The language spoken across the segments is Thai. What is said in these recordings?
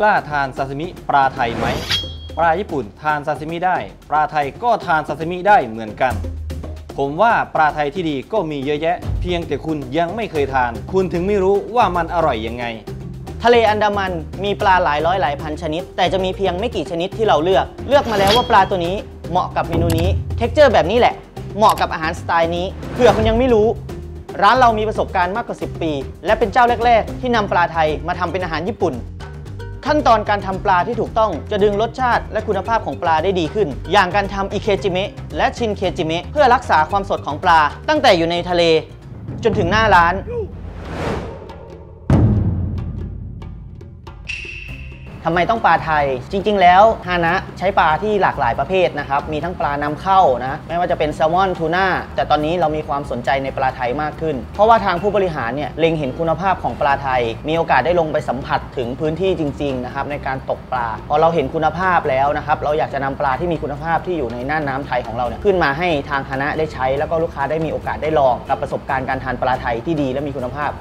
ล้าทานซาซิมิปลาไทยไหมปลาญี่ปุ่นทานซาซิมิได้ปลาไทยก็ทานซาซิมิได้เหมือนกันผมว่าปลาไทยที่ดีก็มีเยอะแยะเพียงแต่คุณยังไม่เคยทานคุณถึงไม่รู้ว่ามันอร่อยยังไงทะเลอันดามันมีปลาหลายร้อยหลายพันชนิดแต่จะมีเพียงไม่กี่ชนิดที่เราเลือกมาแล้วว่าปลาตัวนี้เหมาะกับเมนูนี้เท็กเจอร์แบบนี้แหละเหมาะกับอาหารสไตล์นี้เผื่อคุณยังไม่รู้ร้านเรามีประสบการณ์มากกว่า10 ปีและเป็นเจ้าแรกๆที่นำปลาไทยมาทำเป็นอาหารญี่ปุ่นขั้นตอนการทำปลาที่ถูกต้องจะดึงรสชาติและคุณภาพของปลาได้ดีขึ้นอย่างการทำอิเคจิเมะและชินเคจิเมะเพื่อรักษาความสดของปลาตั้งแต่อยู่ในทะเลจนถึงหน้าร้านทำไมต้องปลาไทยจริงๆแล้วฮานะใช้ปลาที่หลากหลายประเภทนะครับมีทั้งปลานำเข้านะไม่ว่าจะเป็นแซลมอนทูน่าแต่ตอนนี้เรามีความสนใจในปลาไทยมากขึ้นเพราะว่าทางผู้บริหารเนี่ยเล็งเห็นคุณภาพของปลาไทยมีโอกาสได้ลงไปสัมผัสถึงพื้นที่จริงๆนะครับในการตกปลาพอเราเห็นคุณภาพแล้วนะครับเราอยากจะนำปลาที่มีคุณภาพที่อยู่ในน่านน้ำไทยของเราเนี่ยขึ้นมาให้ทางฮานะได้ใช้แล้วก็ลูกค้าได้มีโอกาสได้ลองกับประสบการณ์การทานปลาไทยที่ดีและมีคุณภาพ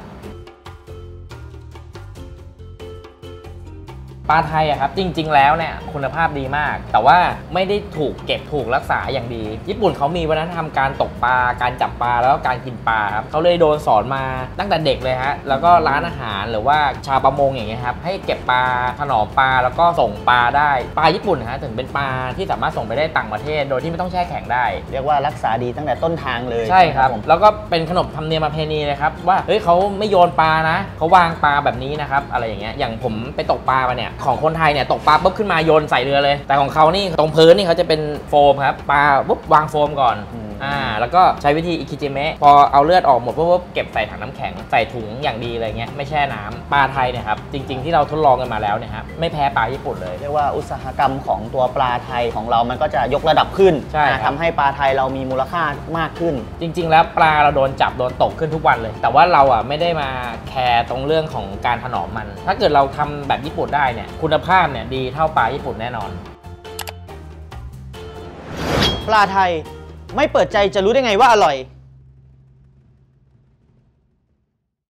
ปลาไทยอะครับจริงๆแล้วเนี่ยคุณภาพดีมากแต่ว่าไม่ได้ถูกเก็บถูกรักษาอย่างดีญี่ปุ่นเขามีวัฒนธรรมการตกปลาการจับปลาแล้วก็การกินปลาครับเขาเลยโดนสอนมาตั้งแต่เด็กเลยฮะแล้วก็ร้านอาหารหรือว่าชาวประมงอย่างเงี้ยครับให้เก็บปลาถนอมปลาแล้วก็ส่งปลาได้ปลาญี่ปุ่นฮะถึงเป็นปลาที่สามารถส่งไปได้ต่างประเทศโดยที่ไม่ต้องแช่แข็งได้เรียกว่ารักษาดีตั้งแต่ต้นทางเลยใช่ครับแล้วก็เป็นขนบธรรมเนียมประเพณีเลยครับว่าเฮ้ยเขาไม่โยนปลานะเขาวางปลาแบบนี้นะครับอะไรอย่างเงี้ยอย่างผมไปตกปลามาเนี่ยของคนไทยเนี่ยตกปลาปุ๊บขึ้นมาโยนใส่เรือเลยแต่ของเขานี่ตรงพื้นนี่เขาจะเป็นโฟมครับปลาปุ๊บวางโฟมก่อนแล้วก็ใช้วิธีอิคิจิเมะพอเอาเลือดออกหมดปุ๊บเก็บใส่ถังน้ำแข็งใส่ถุงอย่างดีเลยเงี้ยไม่แช่น้ำปลาไทยเนี่ยครับจริงๆที่เราทดลองกันมาแล้วเนี่ยครับไม่แพ้ปลาญี่ปุ่นเลยเรียกว่าอุตสาหกรรมของตัวปลาไทยของเรามันก็จะยกระดับขึ้นทำให้ปลาไทยเรามีมูลค่ามากขึ้นจริงๆแล้วปลาเราโดนจับโดนตกขึ้นทุกวันเลยแต่ว่าเราอ่ะไม่ได้มาแคร์ตรงเรื่องของการถนอมมันถ้าเกิดเราทำแบบญี่ปุ่นได้เนี่ยคุณภาพเนี่ยดีเท่าปลาญี่ปุ่นแน่นอนปลาไทยไม่เปิดใจจะรู้ได้ไงว่าอร่อย